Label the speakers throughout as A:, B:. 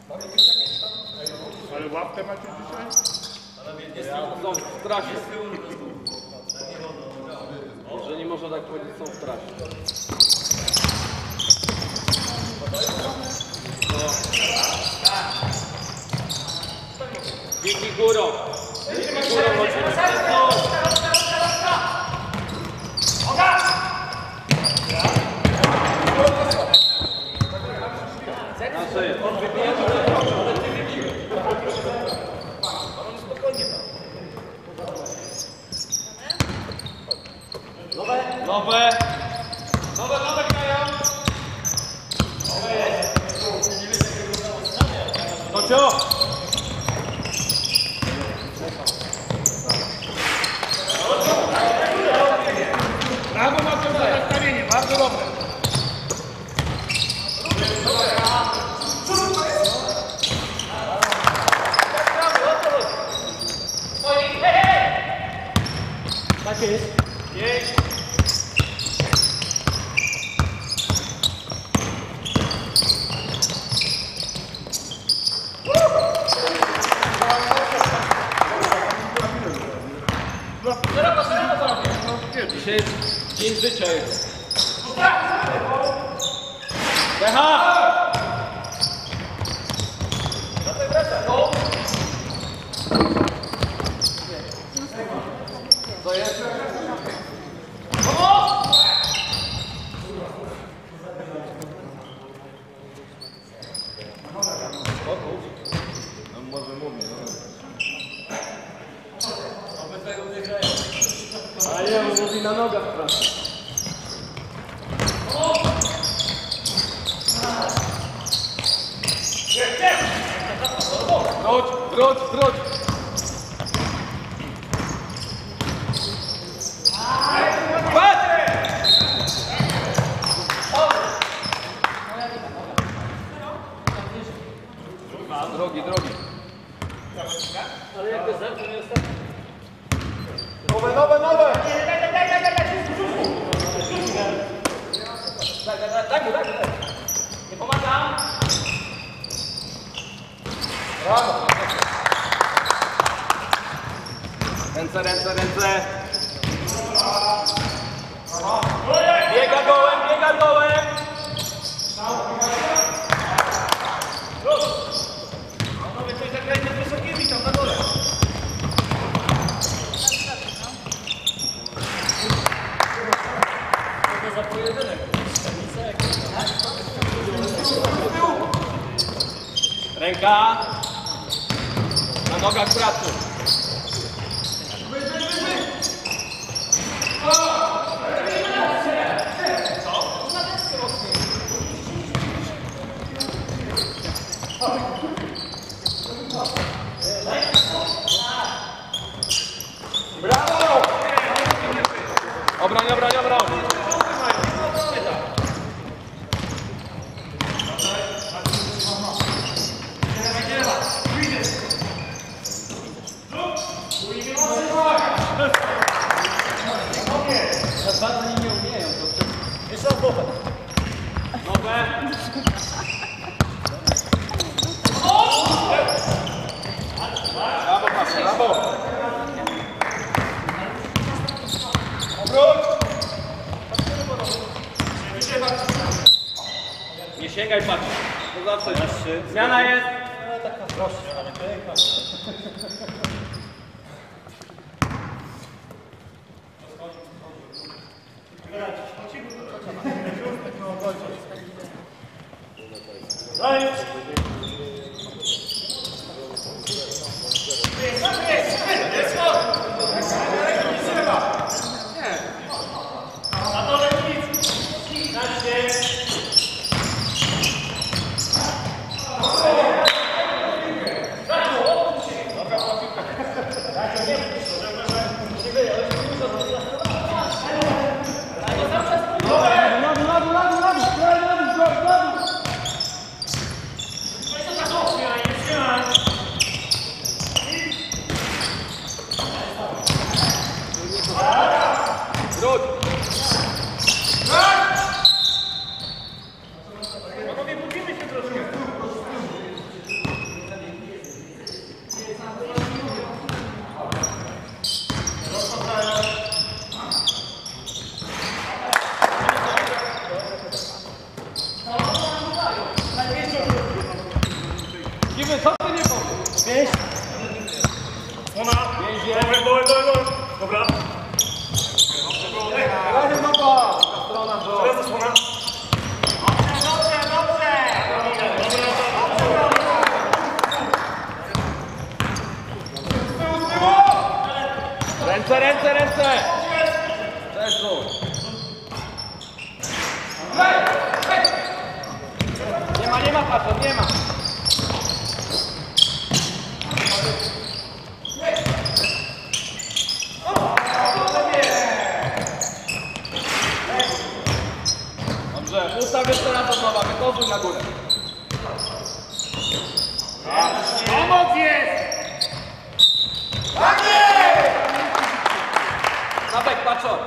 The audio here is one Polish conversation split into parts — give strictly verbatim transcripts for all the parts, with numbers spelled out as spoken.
A: Ale łapkę macie dzisiaj?
B: Są w trasie. Że nie można tak powiedzieć, są w trasie. Dzięki górą. Dzięki górą chodzimy. Nasze. Nowe. Nowe. Nowe, nowe grają. Nowe jest. Kocio.
A: Brawo Mateusz za nastawienie, bardzo dobre.
C: Tak jest.
A: Jest.
B: Dzisiaj jest dzień życia jest. Decha! Co jest?
A: No może mówię,
B: A nie, on mówi na nogach pracy. Wróć, wróć, wróć! Drogi, drogi. Ale jak to zemknie nie ostatni?
A: nowe, nowe, nowe!
B: Tak, tak, tak, tak, tak. Nie pomagam.
A: Brawo!
B: Ręce, ręce, ręce. Biega dołem, biega dołem.
A: Panowie, coś zagrajcie z wysokimi tam na dole.
C: To za pojedynek.
B: Ręka. Na nogach pracy. Brawo! Obroń, obroń, obroń.
C: Za bardzo nie umieją, to przecież...
A: Jeszcze raz nowe.
B: Nowe.
A: Brawo, Pasy, brawo! Obróć!
B: Nie sięgaj, patrz. To zawsze jest. Zmiana jest.
A: Pomoc jest!
B: Zabek, patrzor.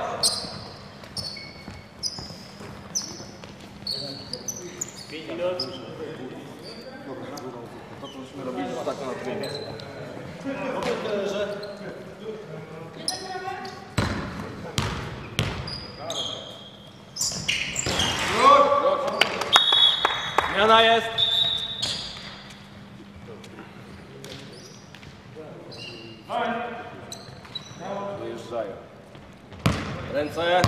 B: To co myśmy robili, to tak na trójmie. Zmiana jest. Wyjeżdżają. Ręce.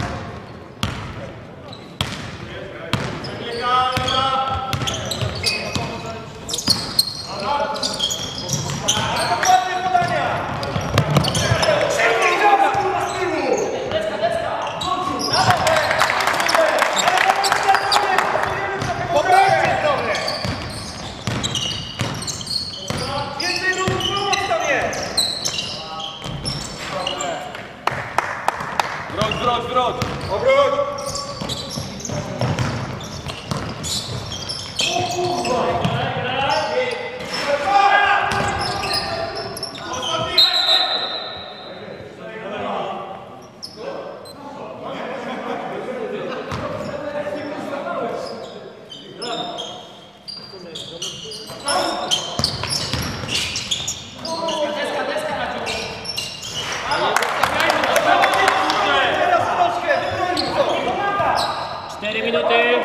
B: Wróć, wróć, wróć! Obróć!
C: cztery minuty.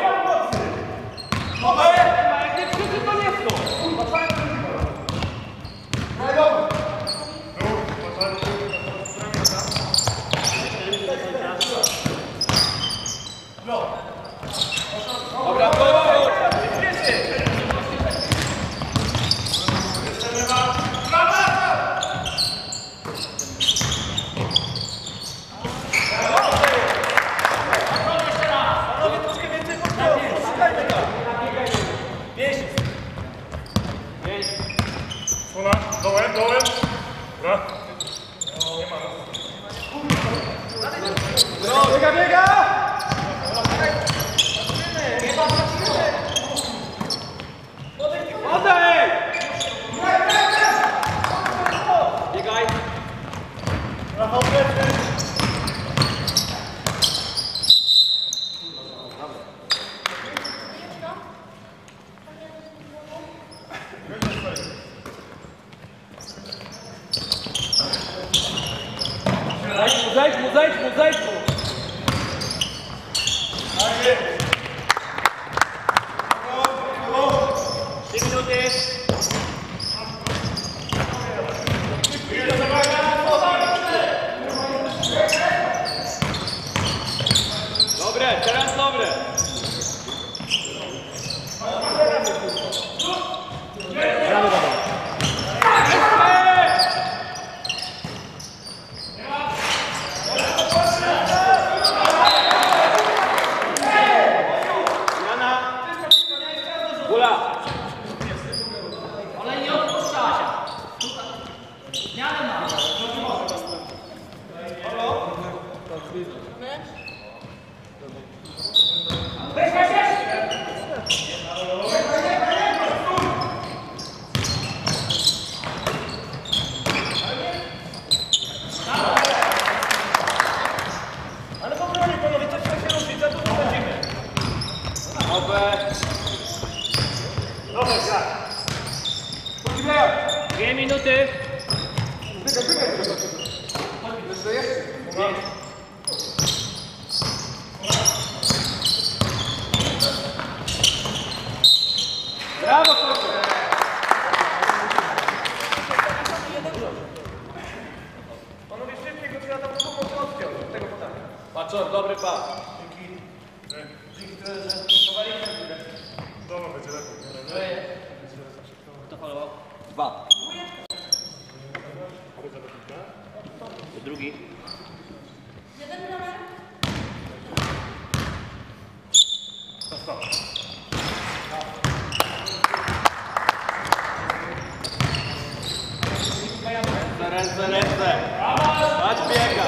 B: Dobra, powrót!
A: Ona, dołem, dołem. Dobra.
B: Biega, biega! Oddaj! Biegaj! Zejdź mu, zejdź mu, zejdź mu!
C: trzy minuty.
B: Dobre, teraz dobre! Gula!
C: Ale nie odpuszcza się. Zmianę ma.
A: Ale po bronie, panowie, coś się różnica, to będziemy.
B: Obe!
A: Dobra, tak.
C: Dwie minuty.
B: Brawo, kocie!
A: Panowie, szybciej go trzeba tam pomocy odpiąć od tego podania.
B: Patrzor, dobry pas.
A: Dzięki. Dzięki tyle, że chowaliśmy. Dobra, będzie lepiej.
C: Kto falował?
B: Dwa.
C: Drugi.
B: Ręce, ręce, ręce. Patrz, biega.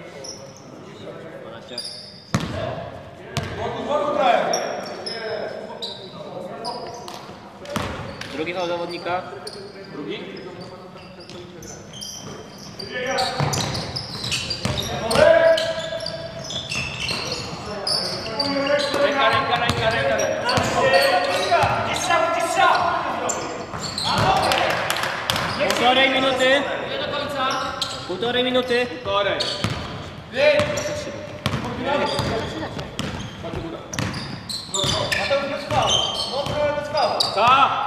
B: dwanaście. Drugi faul zawodnika. Drugi. Ręka, ręka, ręka, ręka, ręka. Półtorej minuty.
C: Nie do końca.
B: Półtorej minuty. Półtorej.
A: Mateusz bez faulu. No trochę bez faulu.
B: Ta!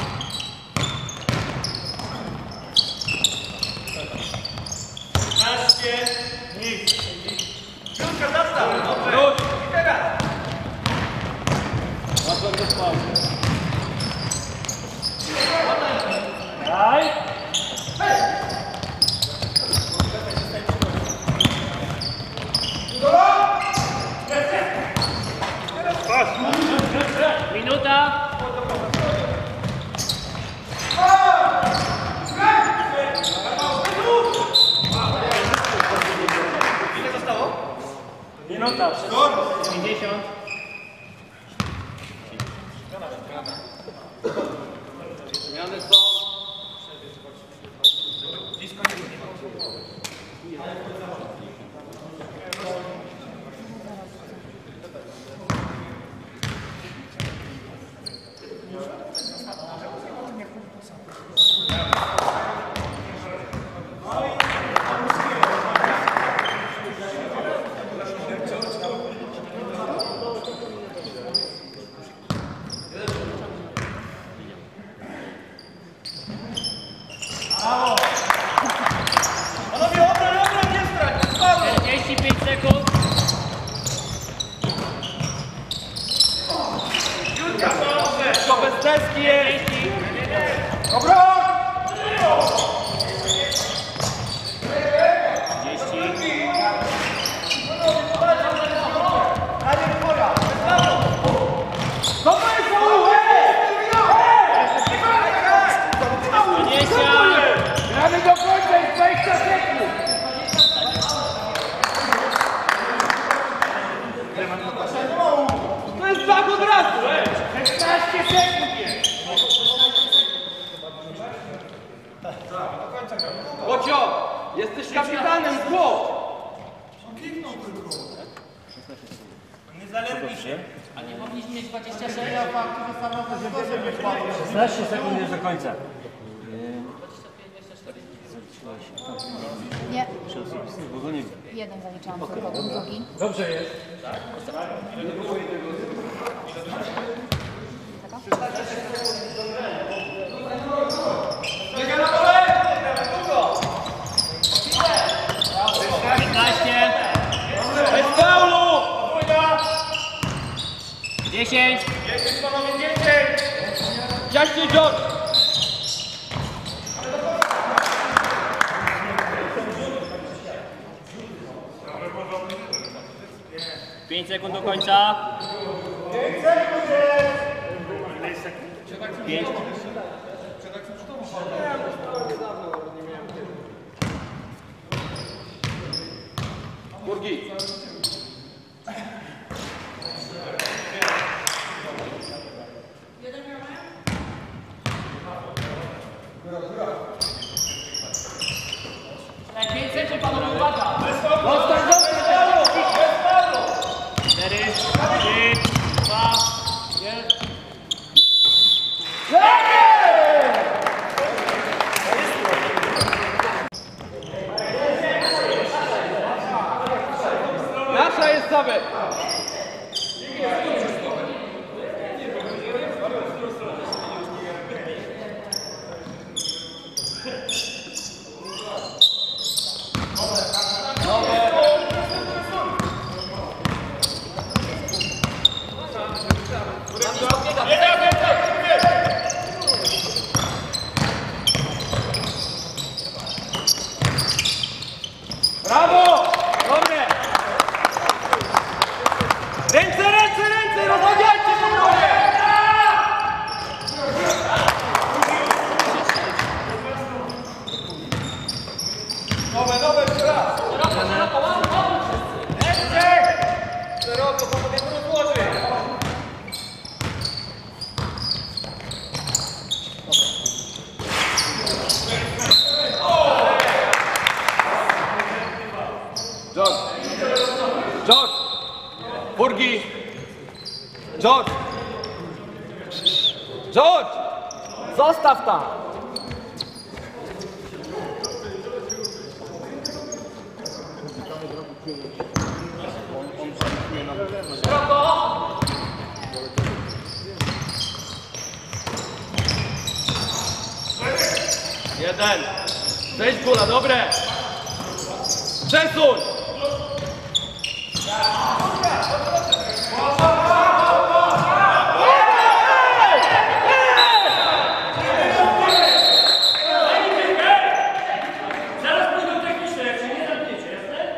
A: piętnaście. Nic. Piątka zastaw. Dobrze. I teraz.
B: Mateusz bez faulu.
A: Daj.
B: Minuta.
A: Ile zostało?
B: Minuta. pięćdziesiąt. Zmiany są.
A: Panowie, obroń, obroń, nie strać. Faulu.
B: czterdzieści pięć sekund.
A: Piątka, dobrze.
B: To bez deski jest.
A: Obroń. Daniel, twoja. Gramy do końca, jest dwadzieścia sekund! To jest tak od razu! szesnaście sekund jest!
B: Bocio, jesteś kapitanem, chłop!
A: Niezależnie się.
C: A nie powinniśmy mieć dwadzieścia sześć?
D: szesnaście sekund jest do końca.
E: Nie,
D: Bo go nie
E: jeden zaliczałam, tylko ten drugi.
D: Dobrze jest.
B: piętnaście. Bez faulu! dziesięć.
A: Jest panowie dziesięć!
B: Jaśnie George. pięć sekund do końca. pięć. Burgi.
C: pięć sekund, panowie, uwaga.
B: Zostań, zostań, cztery, trzy, dwa, jeden. Nasza jest Zabek. Brawo! Dobre! Ręce, ręce, ręce! Rozmawiajcie panowie!
A: Nowe, nowe, jeszcze raz! Ręce! Szeroko, panowie, to rozłoży!
B: George! George! Zostaw tam! Jeden! Zejdź góra, dobre! Przesuń!
C: Zaraz pójdą techniczne, jak się nie zamkniecie, jasne?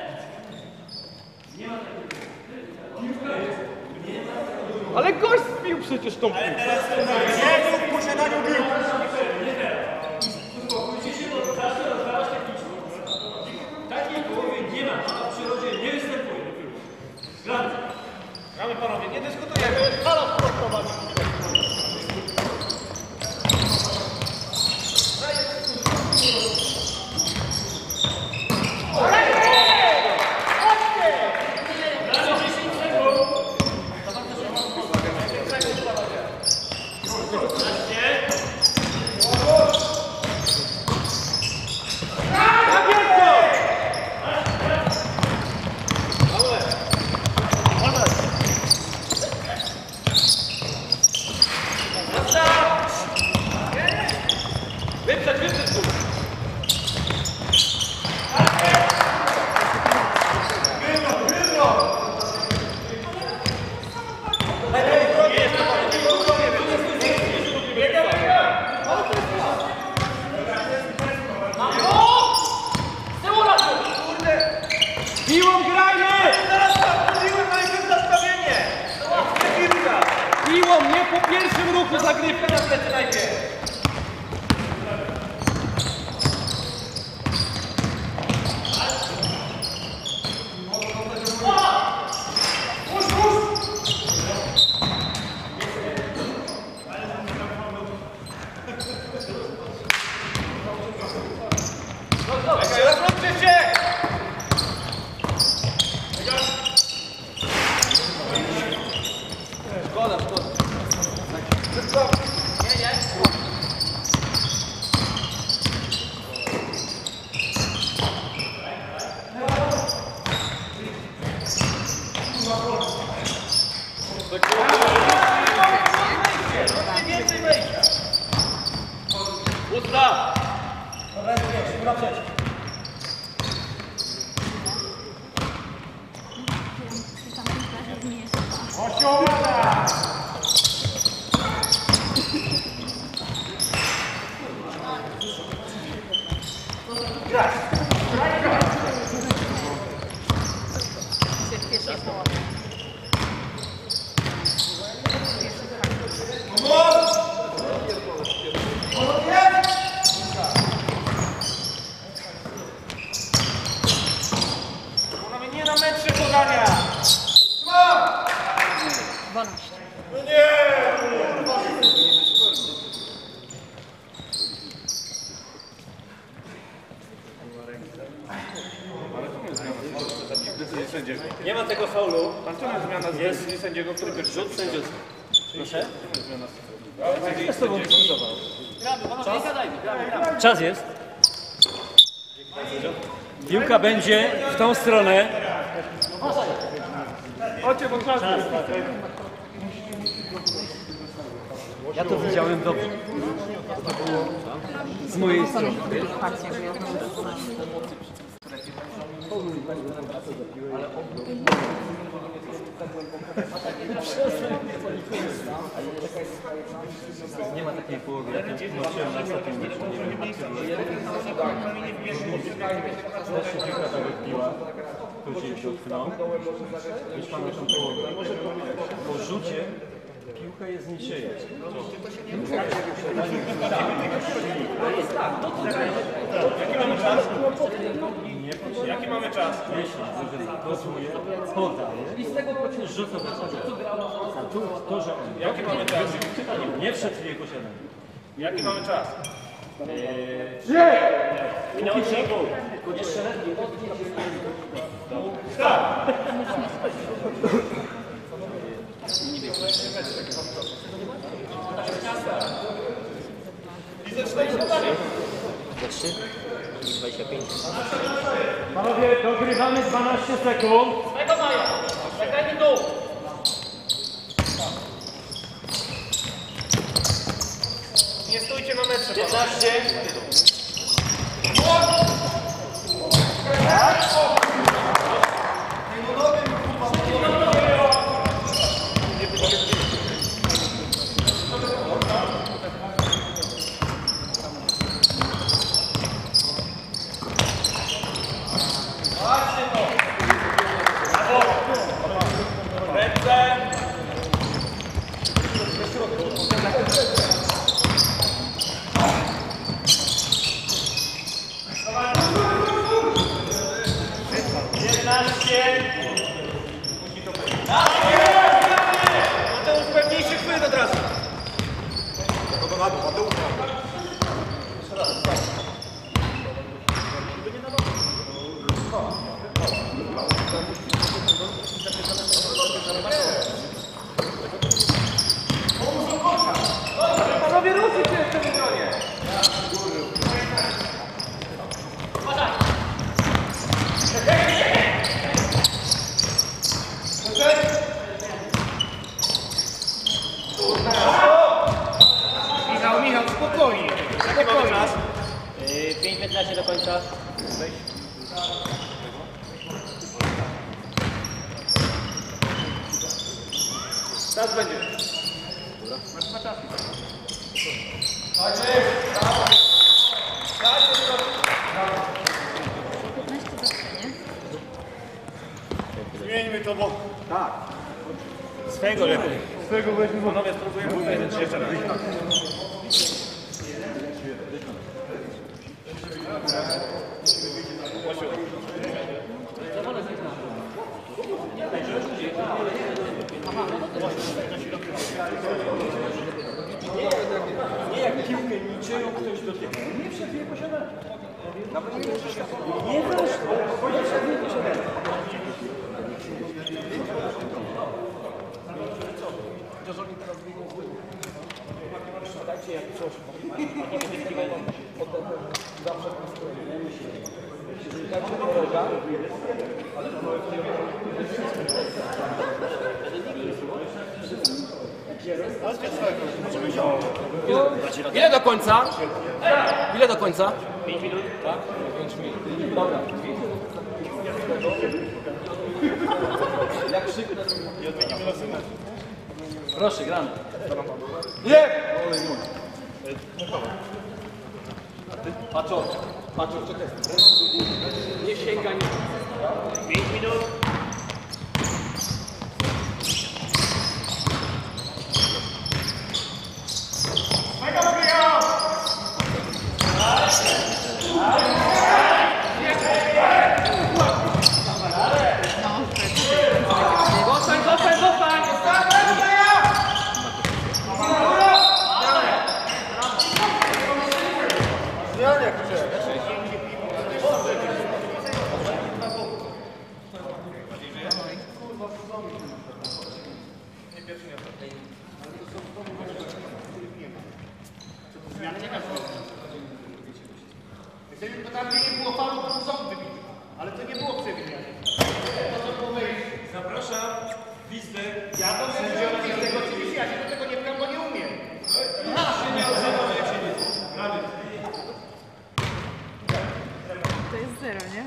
B: Ale gość zbił przecież tą piłkę.
A: Nie w posiadaniu piłki.
C: Takiej połowy nie ma, a w przyrodzie nie występuje.
A: Gramy panowie, nie dyskutujemy. Halo, sportować.
B: Wyprzedź, wyprzedź tu! Piłą grajmy!
A: Teraz tak, mówiłem najpierw nastawienie. Nie piłka.
B: Piłą, nie po pierwszym ruchu zagrywka na plecy najpierw!
A: Rozróbcie się!
B: Szkoda, szkoda.
A: Więcej wejścia.
B: Usta!
A: Osiołada!
E: Pierwszej połowy.
A: Panowie, nie na metrze podania.
E: dwanaście.
D: Nie ma tego faulu.
A: A co na zmiana z decyzji sędziego, który pierwszy
D: Rzut sędziowski. Proszę?
B: Ja z tobą dyskutował.
D: Czas jest. Piłka będzie w tą stronę.
A: Chodźcie, bo czas jest.
D: Ja to widziałem dobrze. Z mojej strony.
E: Partia wyjazdowa.
D: Nie ma takiej połowy. Ja to zobaczyłem na ostatnim meczu. Też się piłka tak odbiła. Później się utknął. Już mamy tą połowę. Po rzucie piłka jest niczyja.
A: Jaki mamy czas? Jaki mamy czas?
D: Jeśli kozuje, podaje, rzut to A tu to, że on
A: Jaki mamy czas?
D: nie wszedł w jej posiadanie.
A: Jaki mamy czas?
D: Jeszcze lepiej. Panowie, dogrywamy dwanaście sekund.
C: Swego mają. Zagrajmy dół.
A: Nie stójcie na metrze.
B: piętnaście.
A: Mateusz, pewniejszy chwyt od razu. Panowie, ruszcie się w tym obronie. Michał, Michał, spokojnie. Jaki mamy czas?
C: pięć piętnaście do końca.
A: Czas będzie.
E: piętnaście do trzy, nie?
A: Zmieńmy to, bo... Tak. Swego lepiej. Swego weźmy, bo panowie spróbujemy powiedzieć jeszcze raz.
D: Nie jak piłkę niczyją ktoś dotyka. Nie przebije posiadanie. Nawet nie możesz tak. Nie weszło. Nie przebije posiadanie. Chociaż oni teraz biegną z tyłu. Dajcie jak coś. Zawsze w tym stronie. Dajcie do roga. Ale
B: Ile do końca? Ile do końca? pięć minut. Tak? pięć minut. Dobra.
D: jak krzyknę.
A: I odmienimy losy meczu.
D: Proszę, gramy.
A: Nie!
D: Patrzor, patrzor, czekaj.
B: Nie sięgaj.
A: pięć minut.
C: Zostań, zostań, zostań!
A: Jeżeli to tam nie było falu, to są wybitne. Ale to nie było przewidziane. Zapraszam Wizdę. Ja to sędziowie z tego oczywiście, ja się do tego nie pcham, bo nie umiem. Się nie odzywam, jak się nie Gramy.
E: To jest zero, nie?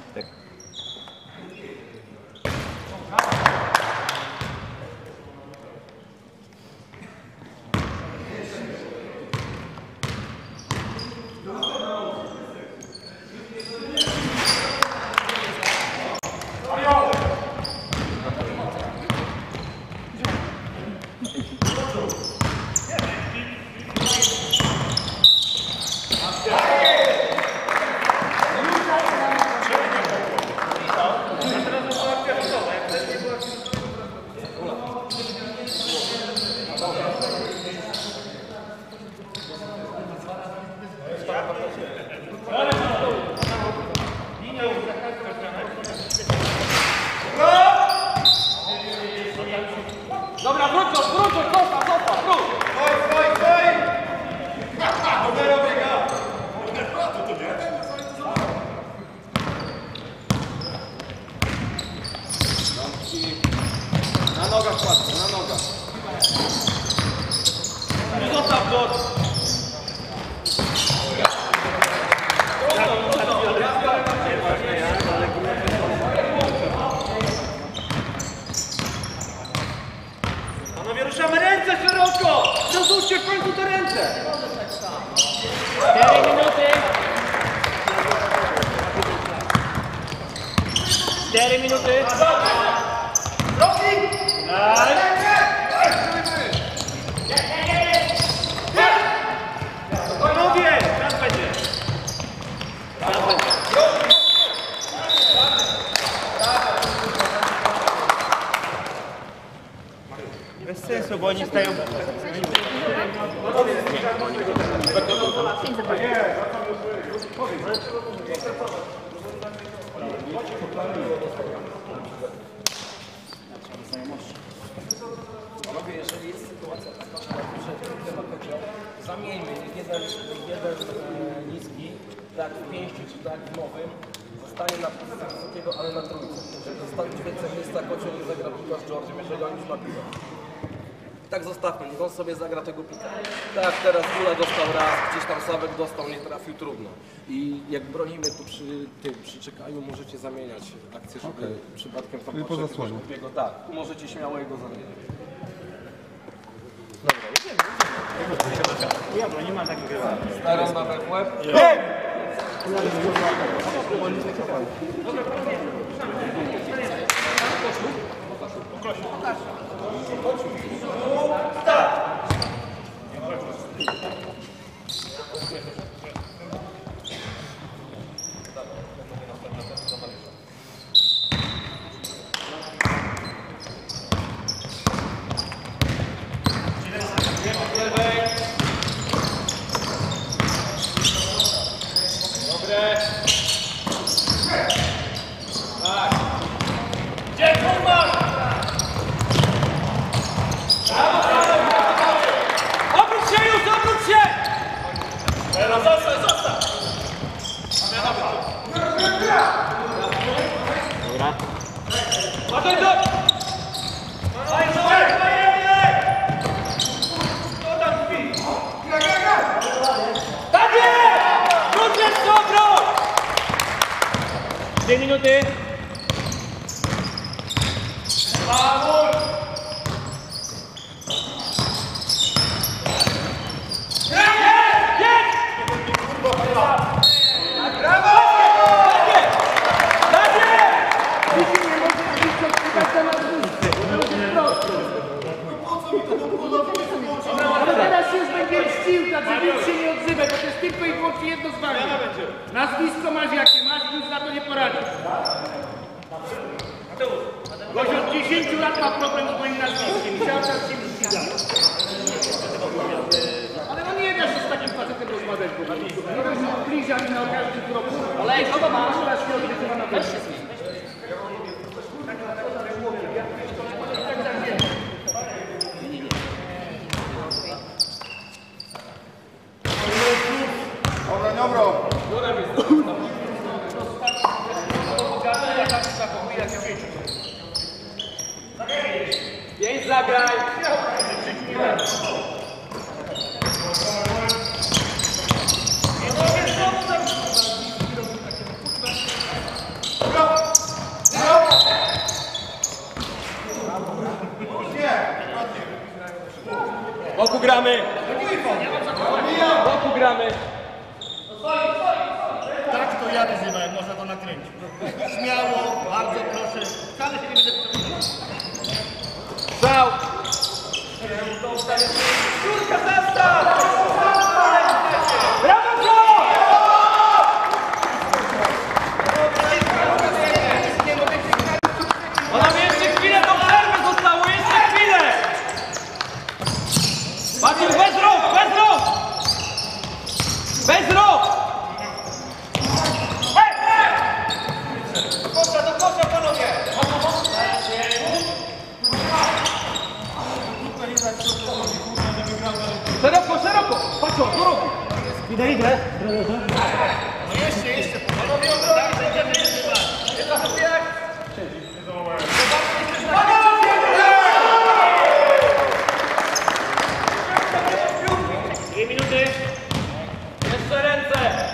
A: w końcu te ręce!
C: Cztery minuty. Cztery minuty.
A: Panowie! Teraz będzie! Bez sensu, bo oni stają...
B: Panowie, jeżeli jest sytuacja taka, że zamieńmy jeden, jeden e, niski, tak w pięści czy tak w nowym, zostanie na pozycji wysokiego, ale na trójce. Żeby zostawić więcej miejsca, Kocio nie zagra pika z George'em, jeżeli on już ma piłę. Tak zostawmy, niech on sobie zagra tego pika. Tak, teraz Gula dostał raz, gdzieś tam Sawek dostał, nie trafił, trudno. I jak bronimy tu przy tym, przy czekaniu, możecie zamieniać akcję, żeby okay. przypadkiem tam
F: po zasłonie.
B: głupiego, tak, możecie śmiało jego zamieniać.
A: Ja, bo nie ma takiego chyba.
B: Staram na w łeb.
A: Obróć się już, obróć się! Teraz zostań, zostań! Dobra. Ładuj do! Daj, daj, daj! Kto tam śpi? Tak jest! Rzuć jest dobro! Dwie minuty. Vamos!
C: Teraz już będzie mścił, tak że nic się nie odzywaj, bo to jest tylko i wyłącznie jedno zdanie. Nazwisko masz jakie masz i nic na to nie poradzisz. Gość od dziesięciu lat ma problem z moim nazwiskiem i cały czas się mści. Ale no nie da się z takim facetem rozmawiać, bo nie da się bliża mi na każdym kroku. Ale kogo masz? Teraz się odbywa na to.
A: Pięć zagraj! Boku gramy! Boku gramy!
C: Tak to ja wyzywałem, można to nakręcić. Śmiało, bardzo proszę. Wcale się nie będę wycofywał.
A: Strzał! Jurka, zastaw! Brawo, Joe! Panowie, jeszcze chwilę do przerwy zostało, jeszcze chwilę! Maciej, bez rąk, bez rąk! Bez rąk! Do kosza, do kosza, panowie! Szeroko, szeroko! Patrz, do rogu! Idę, idę! No jeszcze, jeszcze! Panowie, obrony, będziemy jeszcze grać! Jest na sobie jak? Panowie! Dwie minuty! Jeszcze ręce!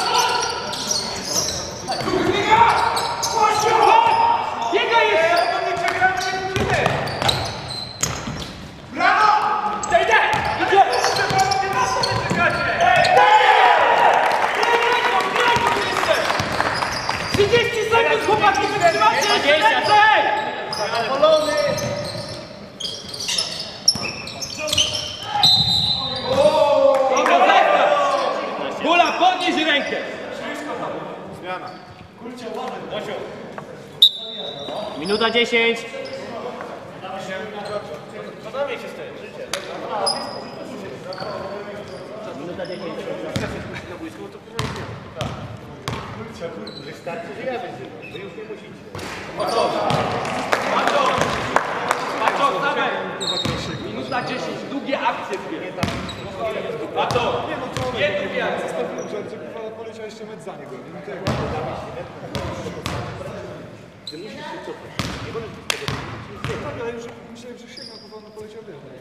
A: Biega jeszcze! Minuta dziesięć. Minuta dziesięć.
B: Patrz, dawaj! Minuta dziesięć, długie akcje dwie. Patrz, nie długie akcje.
F: Poleciał jeszcze metr za niego. Tak, ale już myślałem, że sięgnął, bo wolno poleciał wyżej.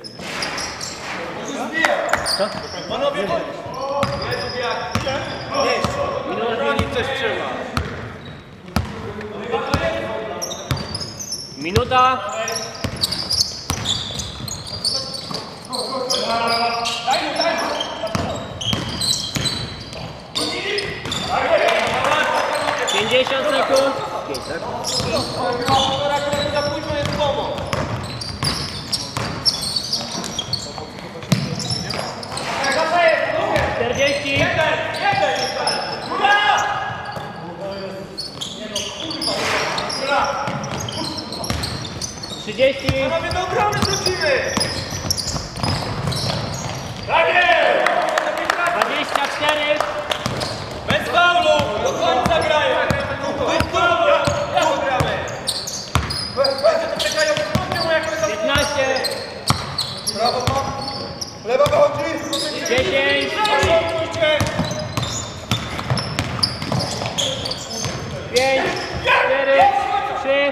B: Panowie, nie długie akcje. Minuta bronić coś trzeba.
A: Minuta. pięćdziesiąt sekund.
B: Za późno jest pomoc.
A: czterdzieści. trzydzieści.
B: Panowie, do obrony wrócimy!
A: dwadzieścia cztery.
B: Bez faulu! Do końca grają! Bez faulu! Ja to gramy! Będzie to czekają w mu jak to
A: piętnaście.
F: Brawo, pan! Lewa wychodzi!
A: dziesięć. pięć. cztery. trzy.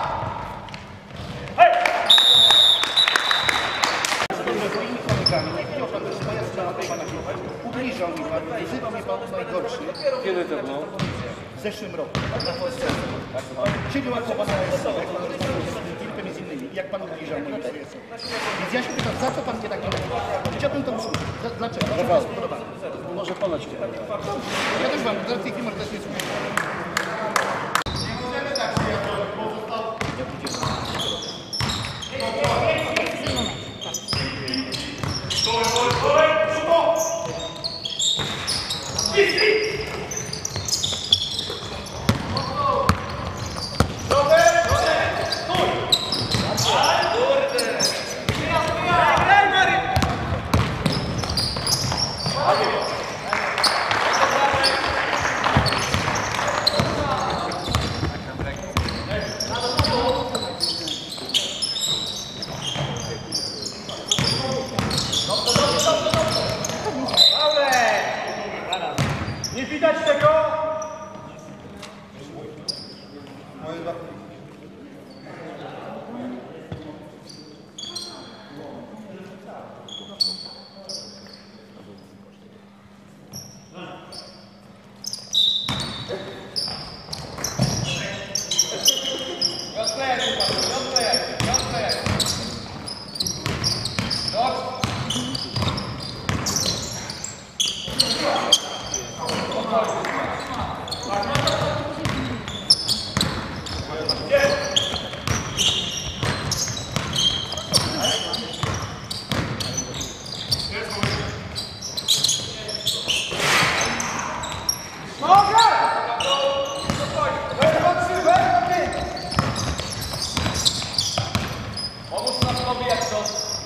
C: Ubliżał mi pan, wyzywał mnie pan najgorszy.
D: Kiedy to było?
C: W zeszłym roku, na Polsce. Siedział jako pan z Filipem i z innymi. Jak pan ubliżał mnie interesy. Więc ja się pytam, za co pan mnie tak robi? Chciałbym to usłyszeć. Dla- Dlaczego? Co to jest podobane?
D: Może ponad cztery.
C: Ja też mam, w tej chwili może też nie słyszę.
B: Nie widać tego! Pomóż nam sobie jak to.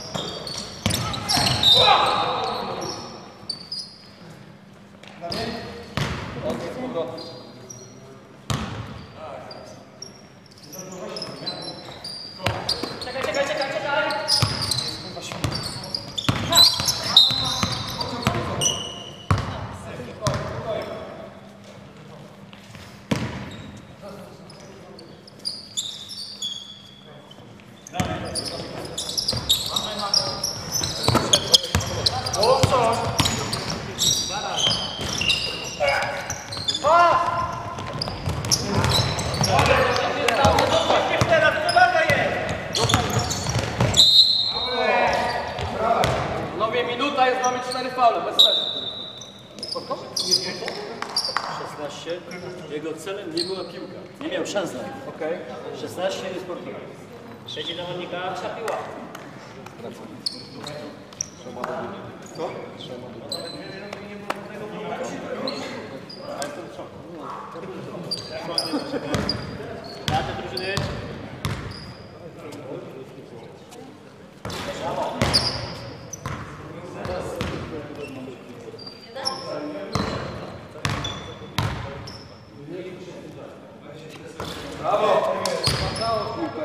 B: Czekaj, czekaj, czekaj, czekaj! Panowie, minuta jest, mamy cztery faule, bez sensu.
D: szesnaście. Jego celem nie była piłka. Nie miał szans na nią.
B: Okej.
D: szesnaście jest sportowe.
A: Trzeci zawodnika. Przepiła. Rady drużyny.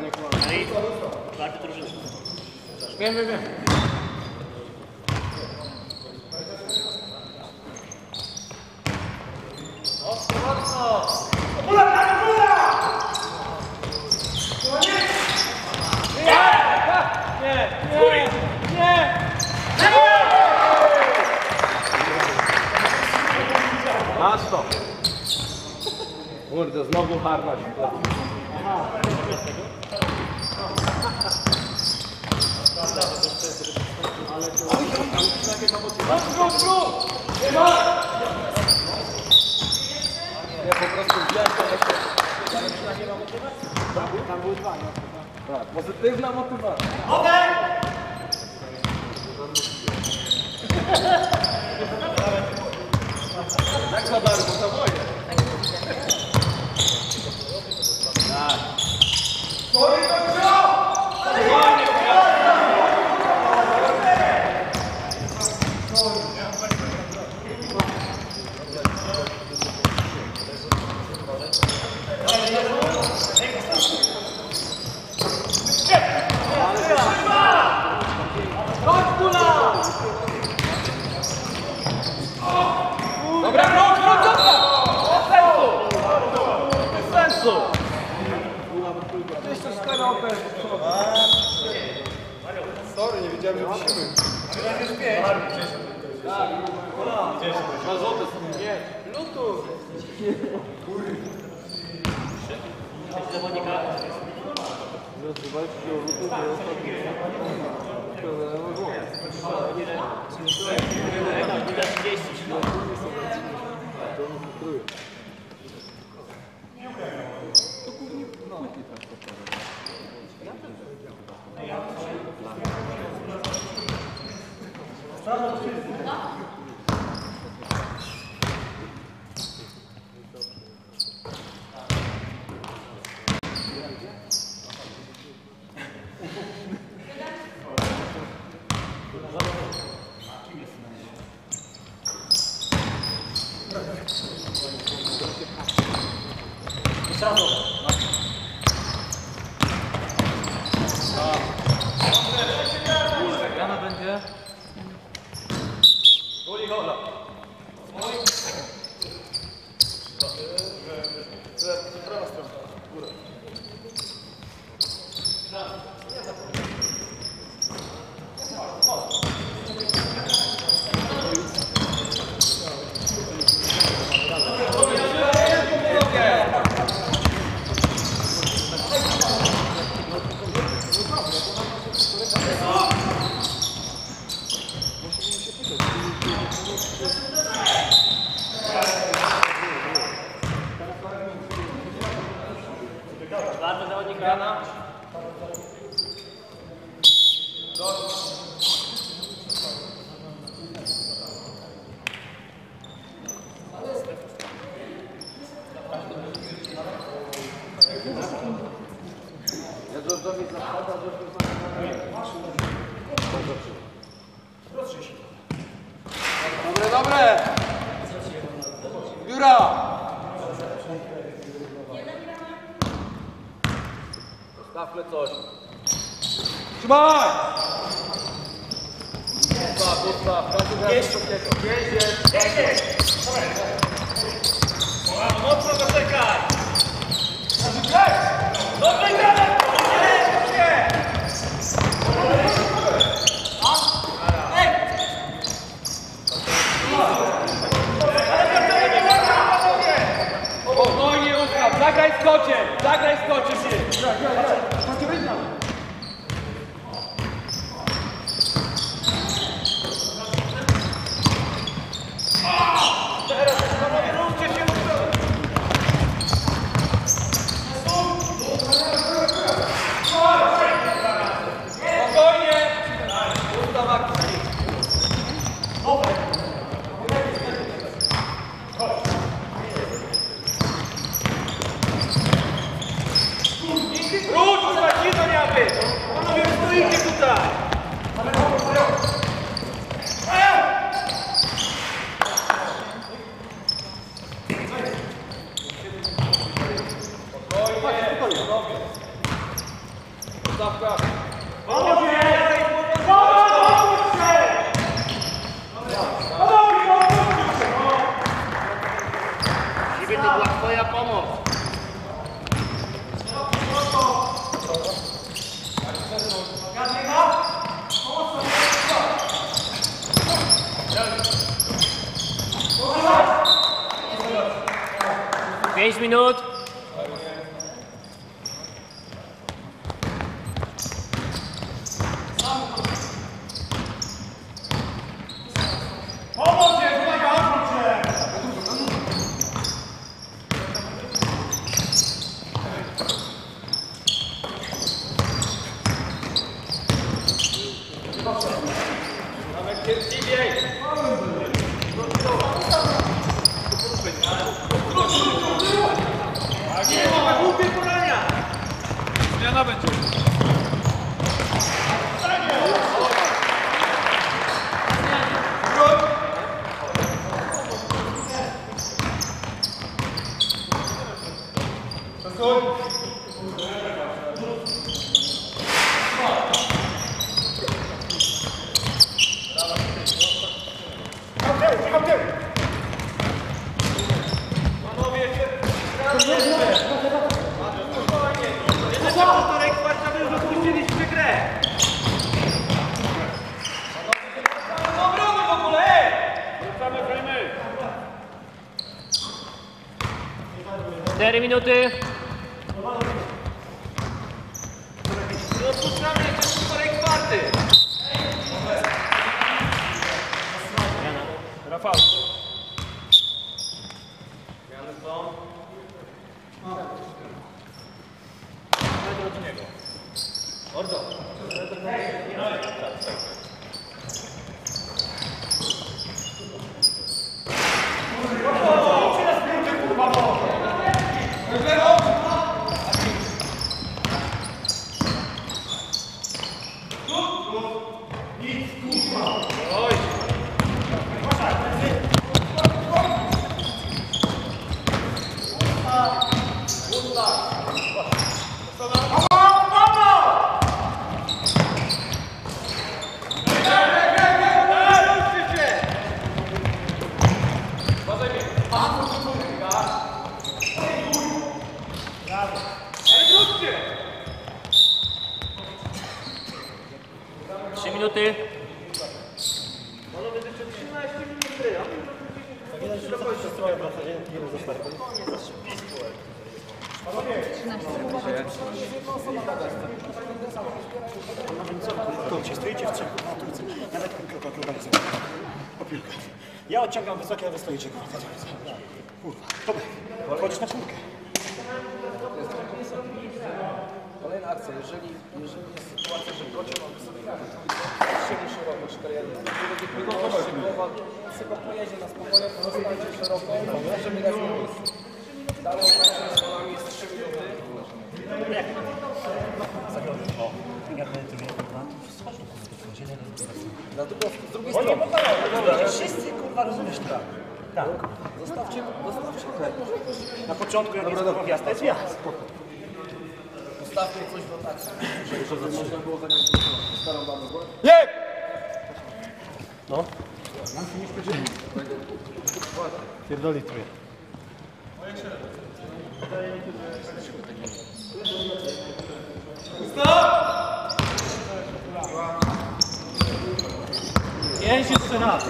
A: Bardzo drużyny.
B: Wiem, wiem, wiem. Masz to. Kurde, znowu harnaś. Nie, po prostu wziąć to jeszcze. Ale nie ma motywacji. Tam były dwa, no. Tak, pozytywna motywacja. Jak podary, bo to moje. Tak. Dobra, wróć, wróć, zostaw! Bez sensu! Bez sensu! Jeszcze cztery opę.
F: Sorry, nie wiedziałem, że musimy.
B: Teraz jest pięć. Tak. Dwa złote są. Nie. Lutu.
A: Zawodnika.
B: Jana będzie. Goli gola.
F: Prawa strona. Góra.
A: Bardzo zawodnika. Jana.
B: Ja George'owi zapada, Dobre, dobre! Biura! Postawmy coś. Trzymaj! Postaw, postaw. Jeźdź, jeźdź, jeźdź.
A: Mocno zaczekaj! Dobrze grane!
B: Spokojnie ustaw, zagraj z kociem, zagraj z kociem się. Spokojnie! Ustaw akcji.
A: Wróć, Marcin, do niaby! Panowie, wy stoicie tutaj!
C: Ciebie to była twoja pomoc.
A: Pięć minut.
F: Zmiana będzie.
A: Cztery minuty.
F: Rafał.
A: Trzy minuty.
G: Kurczę, stoicie w trzech, na trójce. Nawet ten krok, krok, o piłkę. Ja odciągam wysokie, a wy stoicie. Kurwa, dobra, wchodzisz na czwórkę.
B: Kolejna akcja, jeżeli, jeżeli jest sytuacja, że gocie mam sobie siedzi szeroko, cztery jeden, będzie płynności, głowa chyba pojedzie na spokojnie, zostańcie szeroko, żeby dać mu miejsce. Dalej z kolami jest trzy minuty. Dlatego z drugiej strony
G: Wszyscy kurwa rozumiesz to. Tak.
B: zostawcie, zostawcie
G: Na początku jak jest gwiazda, to jest ja.
B: Zostawcie coś w rotacji, żeby można było zagrać starą banę.
F: Nie!
G: Pierdoli trój.
A: Pięć jeszcze raz.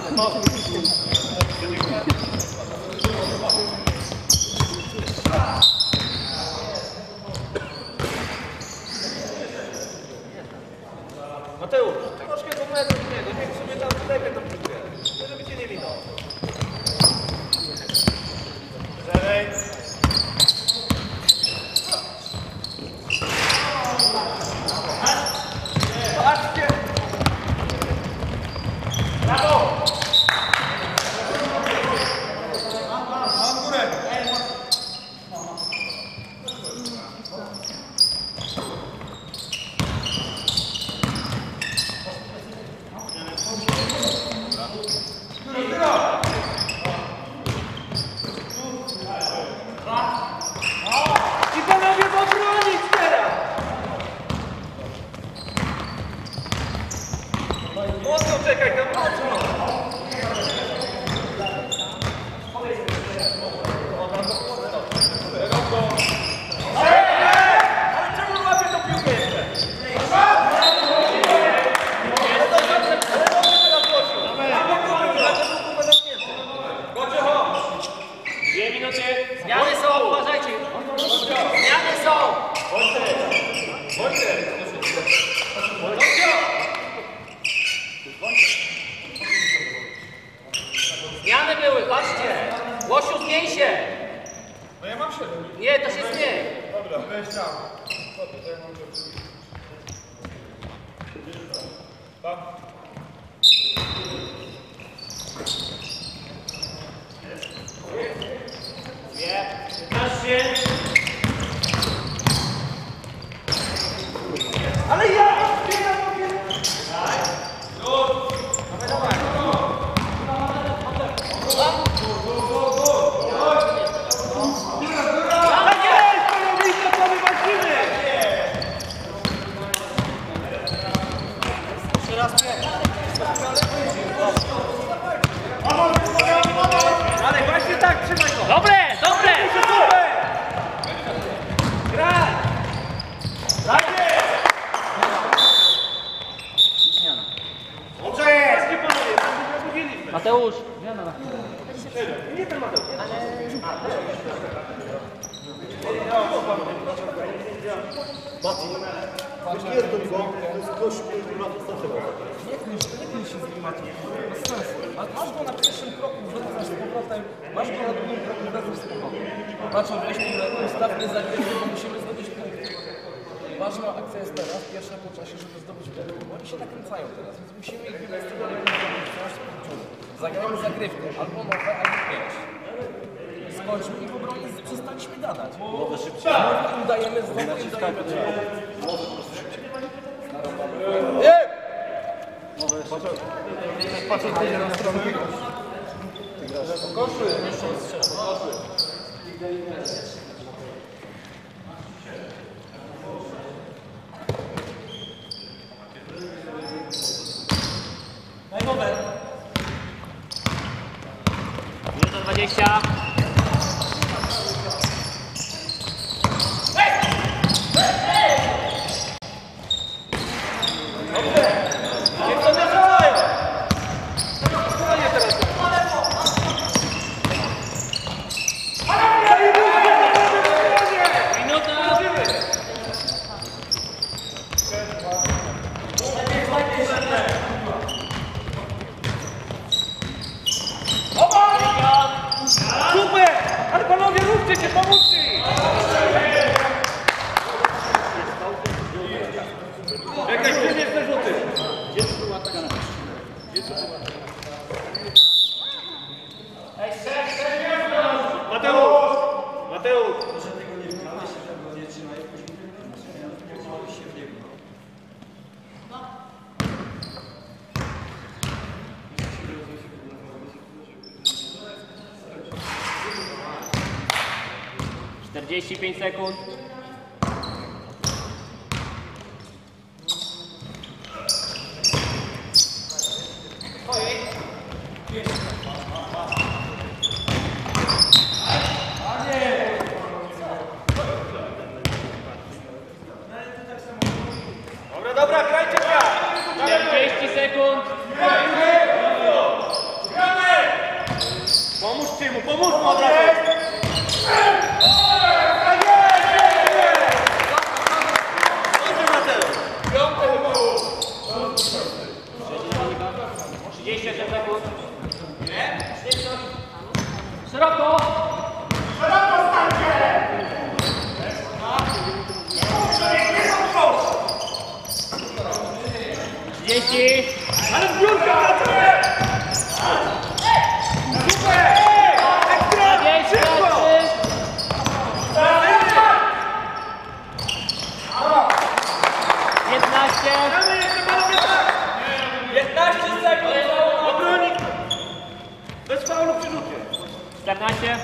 B: Mateusz, troszkę do metru niego, niech sobie tam wlekę tą piłkę, żeby cię nie minął.
H: Zmiany były, patrzcie! Łosiu, zmień się!
F: No ja mam siedem.
H: Nie, to się zmień!
F: Dobra, weź tam. Dobra, to ja mam to. Tam.
H: Dobre, dobre! Mateusz!
C: Pierdol go, to jest gość, który ma podstawę.
B: Nie klęcz, nie klęcz się z klimatu. Bez sensu. A masz go na pierwszym kroku, wracasz z powrotem, masz go na drugim kroku, wracasz z powrotem. Patrzą, weźmy ustawkę zagrywkę, bo musimy zdobyć punkty. Ważna akcja jest teraz, pierwsza po czasie, żeby zdobyć punkty, bo oni się nakręcają teraz, więc musimy ich wybrać z tego zagrajmy zagrywkę, albo nowe, albo pięć. Skończmy i w obronie przestaliśmy gadać. Nowe szybciej. Nowe im dajemy, znowu im dajemy.
C: Patrząc na stronę.
B: Koszły, jeszcze jest koszły. Najnowe.
H: Minuta dwadzieścia.
A: Super! Ale panowie, róbcie się, pomóżcie im! Jakaś dziwne rzuty. Mateusz! Mateusz!
H: czterdzieści pięć sekund.
A: Dobra, dobra, grajcie grać!
H: czterdzieści sekund.
A: Pomóżcie mu, pomóżmy od razu!
H: trzydzieści osiem sekund. Szeroko! trzydzieści.
A: Ale zbiórka pracuje! Super! Ekstra!
H: dwadzieścia
A: Szybko!
H: trzy. piętnaście.
A: Damy jeszcze panowie tak!
B: piętnaście sekund!
A: Obronik! Bez faulu przy rzucie.
H: czternaście.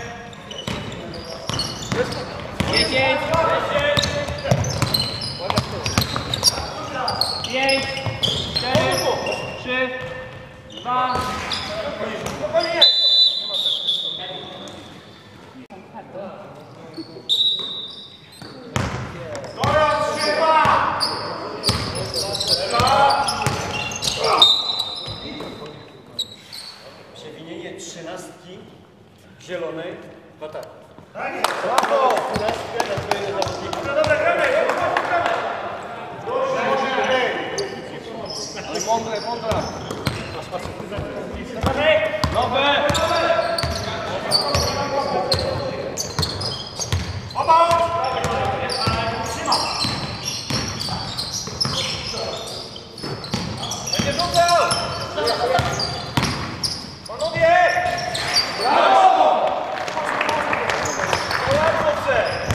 H: dziesięć. pięć. cztery. trzy. dwa.
G: Przewinienie trzynastki zielonej w ataku.
A: Dobra, dobra, gramy! Gramy!
B: Kontrę, kontra.
A: Nowe! Będzie rzucał! Panowie! Brawo! Łatwo przed!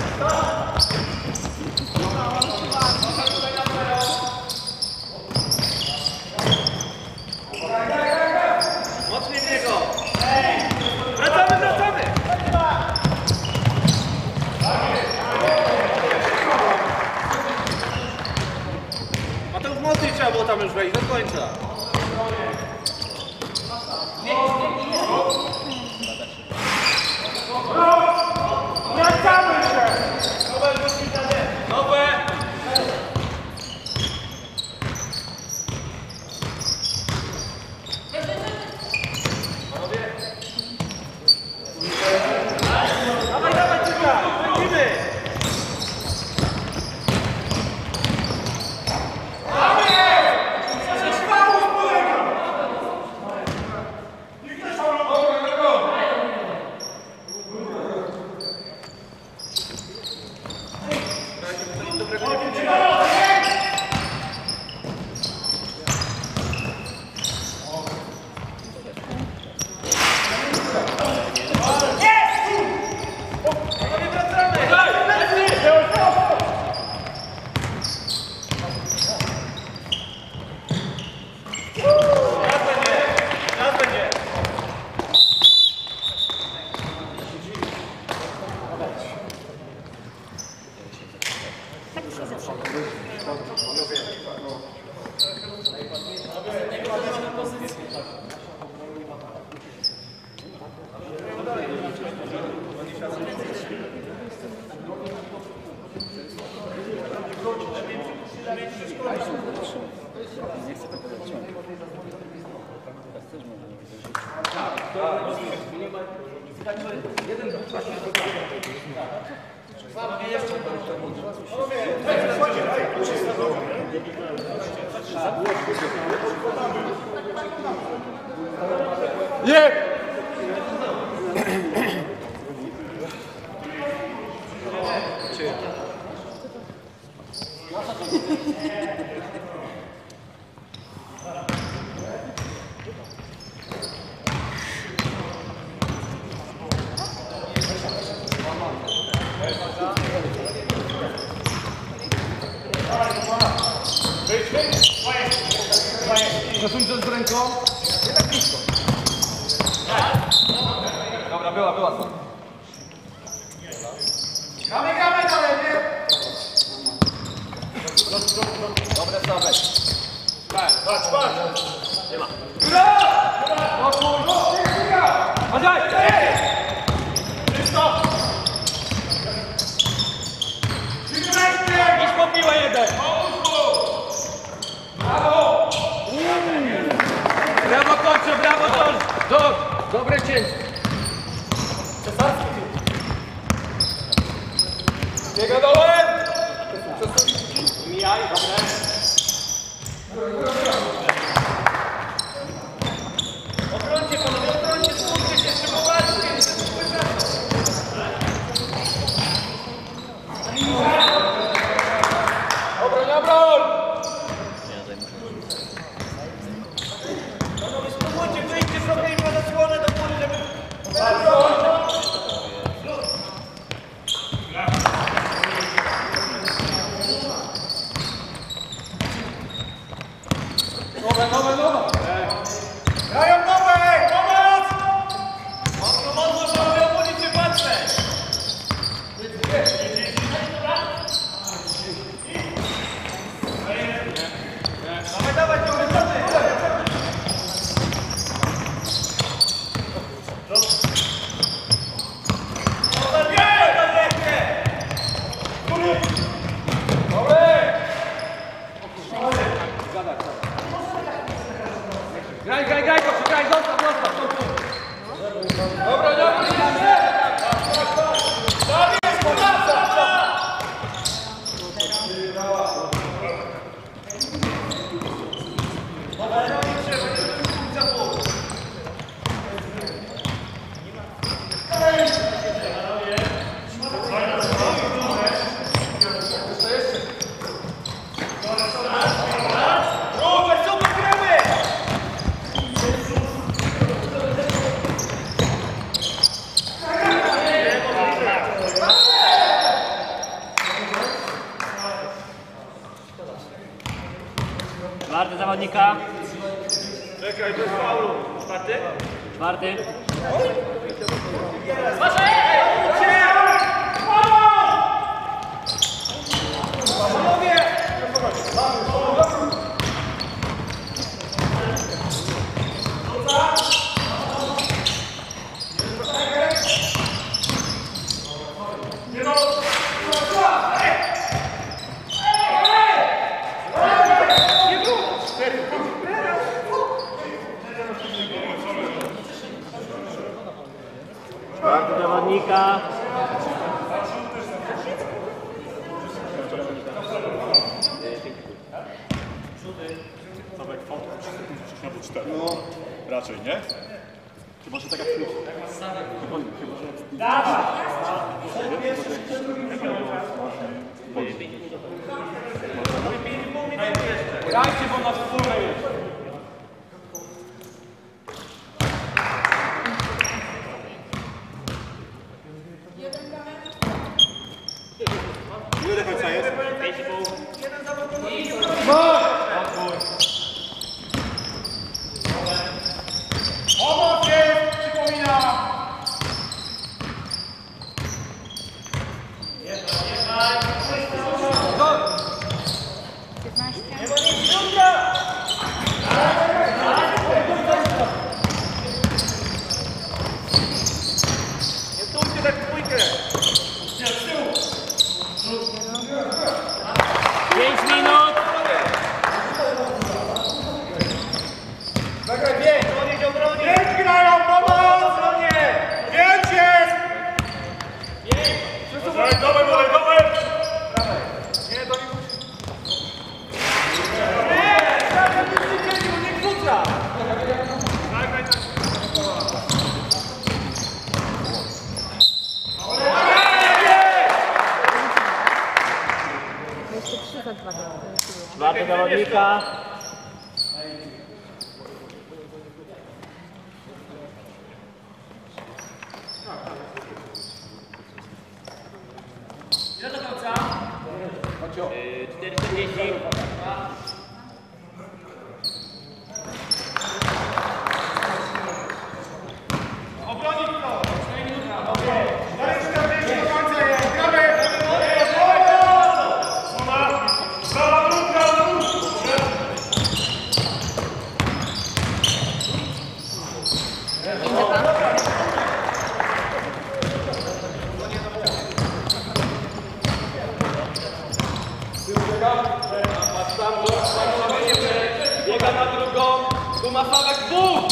A: Mocniej w niego! Wracamy, wracamy! Mateusz, mocniej trzeba było tam już wejść, do końca. Wracamy się! Nowe! Dawaj, dawaj, Cyka! Lecimy! Nie! Zasuń coś z ręką. Nie tak blisko. Dobra, była, była są. Gramy, gramy dalej, nie? Dobre stawy. Patrz, patrz. Nie ma. Gra! O kurwa! Chodźaj! Czysto! Idź po piłę jeden! Brawo! Brawo kończę, brawo George! George! Dobre cięcie! Cesarski! Biega dołem! Mijaj, dobre! Obrońcie panowie, obrońcie, skupcie się, jeszcze popatrzcie! Obroń, obroń! Panowie, spróbujcie, wyjdźcie sobie i ma zasłonę do góry, żeby... Brawo!
H: Czwarty zawodnika.
A: Czekaj, bez faulu. Czwarty?
H: Czwarty. Czwarty zawodnika.
D: Tomek, fotko przecież na cztery. No, raczej nie? Chyba, że tak jak ty. Chyba, chyba, że...
A: Grajcie, bo na wspólne jest.
D: Ile do końca jest?
H: pięć i pół.
A: Pomoc jest, przypominam. Nie stójcie tak w dwójkę.
H: pięć minut.
A: Zagraj pięć, bronić, obronić. Pięć grają, pomoc! Obronie! Pięć jest! Pięć! Dawaj, dawaj, dawaj, dawaj! Nie, to nie musi. Nie! Zagraj, nie nie kłóca! Zagraj tak.
E: Jeszcze trzy za dwa.
H: Czwarty zawodnika. Ile do końca? cztery czterdzieści.
A: Obronić to! cztery czterdzieści do końca jest! Gramy! Prawa dróg, prawa dróg!
B: Biega na drugą, tu ma Sławek dwóch!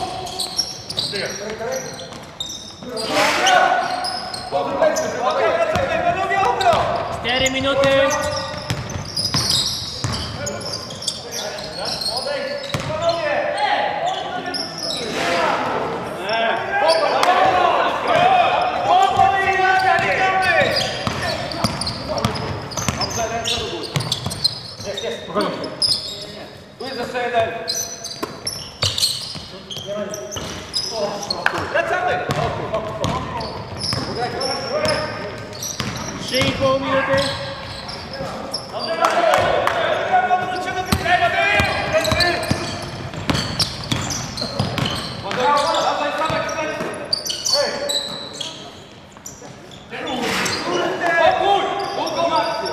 H: cztery minuty.
B: Tu jest jeszcze jeden! Lecamy!
H: trzy i pół minuty.
B: Spokój! Długą akcję!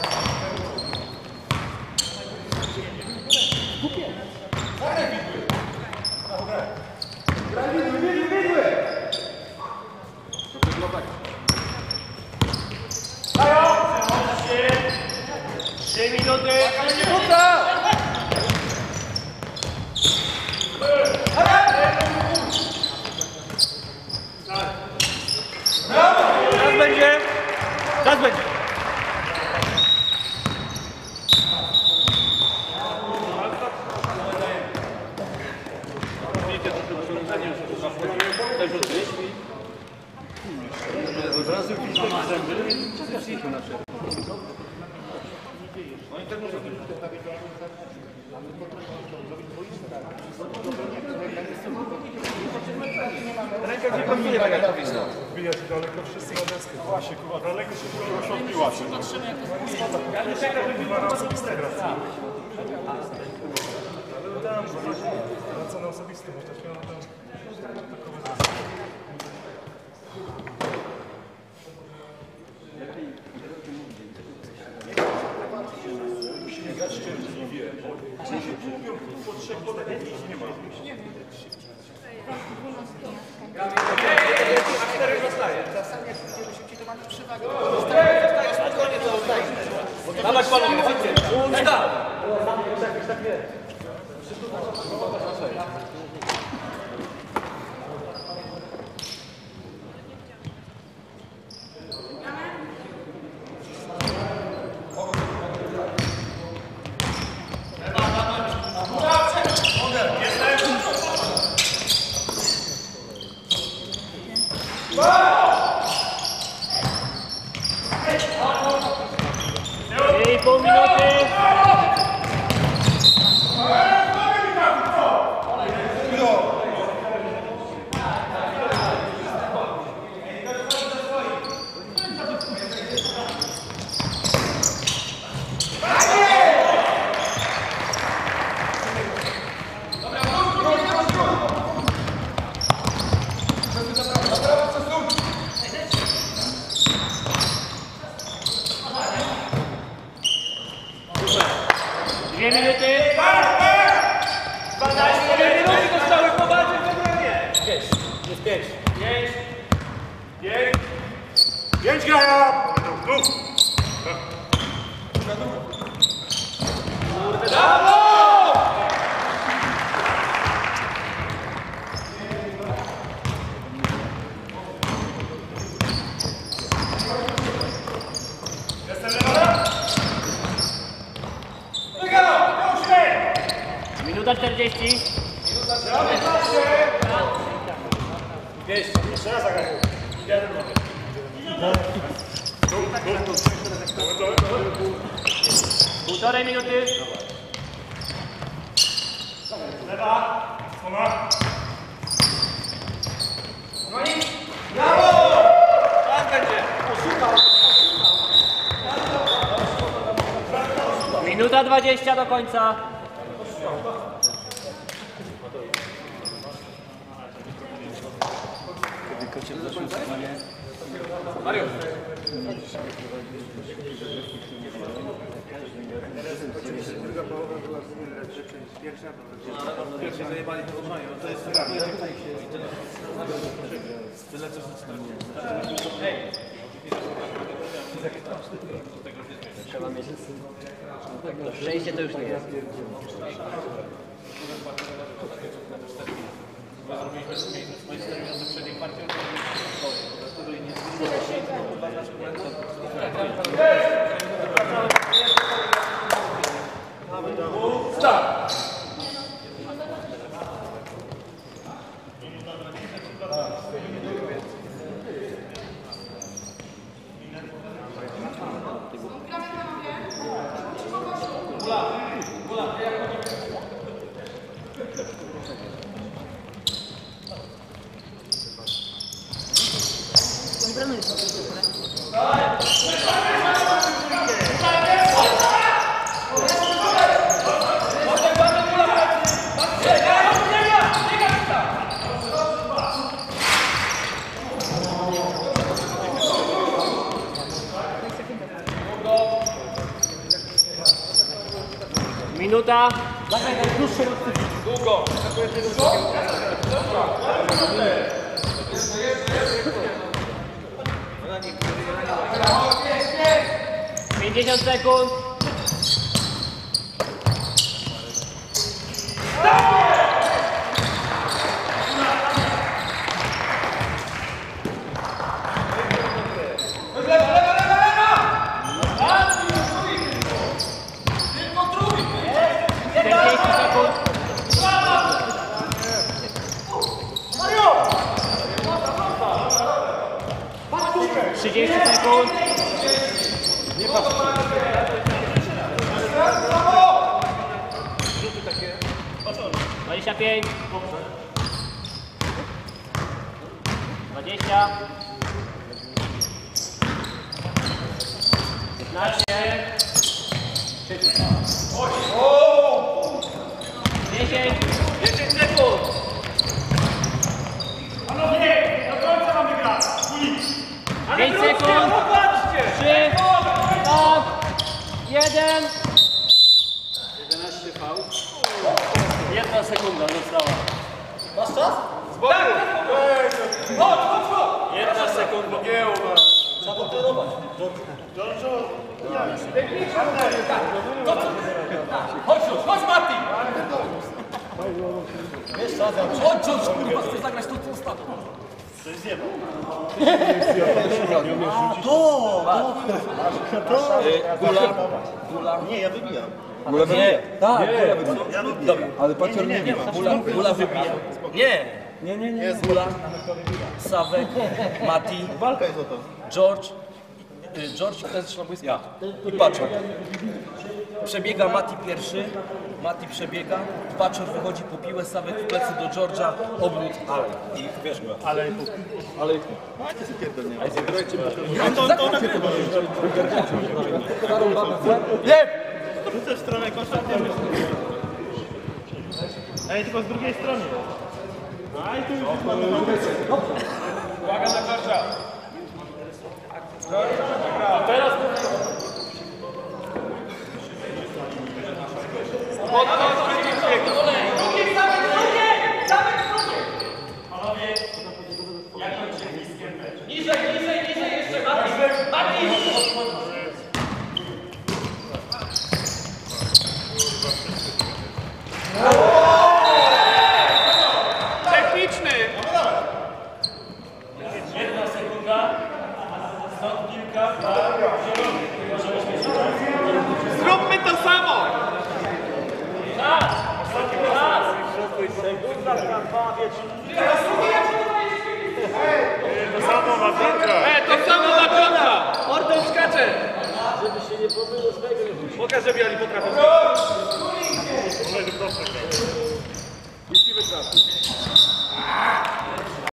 H: trzy minuty. Teraz będzie. Teraz będzie.
D: Wbijać daleko wszyscy na deskę. Właśnie, kurwa, daleko się było oświetliła się. Patrzymy jak to dwa razy integracja.
F: Na cenę osobistą, bo też miał na to
B: Dawać balon, usta!
H: I pół minuty. Dwie minuty.
B: dwanaście minuty zostały poważnie w obronie! Pięć, jest pięć. Pięć.
A: Pięć. Pięć grają!
B: Brawo!
H: Minuta czterdzieści.
A: Jeszcze raz zagraj.
H: Półtorej minuty.
A: Lewa. Strona.
B: Tak będzie.
H: Minuta dwadzieścia do końca.
B: Mario.
F: druga połowa była pierwsza, pierwsza zajebali to odmają. To jest tyle co
H: Przejście to już nie jest. Minuta.
B: Długo.
H: pięćdziesiąt sekund. czterdzieści sekund. trzydzieści sekund. dwadzieścia pięć. dwadzieścia. piętnaście. dziesięć. Jeden.
D: jedenaście fał. Jedna sekunda została.
B: Masz czas?
D: Jedna sekunda.
B: Trzeba kontrolować.
H: Chodź już, chodź Mati!
B: Wiesz czas, ja
H: Chodź już, kurwa, chcesz zagrać to co ostatnio.
B: Gula. Gula.
C: Nie, ja wybijam.
B: Nie, tak, Gula wybija.
C: Ja wybijam.
B: Dobra, ale pacior nie, nie, Gula, Gula wybija. Nie,
C: Nie, nie, nie.
B: Gula, Sawek, Mati,
C: Walka jest o to.
B: George, y, George też na błyska. I Paczor. Przebiega Mati pierwszy, Mati przebiega, Paczor wychodzi po piłę, Sawek w plecy do George'a, obrót, ale. I wiesz go.
C: Ale...
B: Ale
C: Macie sobie pierdolnie.
B: to, to
A: Nie! Rzucę w stronę kosza, nie myślę. Ej, tylko z drugiej strony. A i tu już uwaga na George'a. A teraz...
H: Niżej, niżej, niżej jeszcze, Mati! Mati!
A: Techniczny!
D: Jedna sekunda. Stąd piłka.
A: Zróbmy to samo!
D: To samo ma piłka.
A: E, to samo na piątka!
H: Orton skacze!
D: Pokaż, żeby ja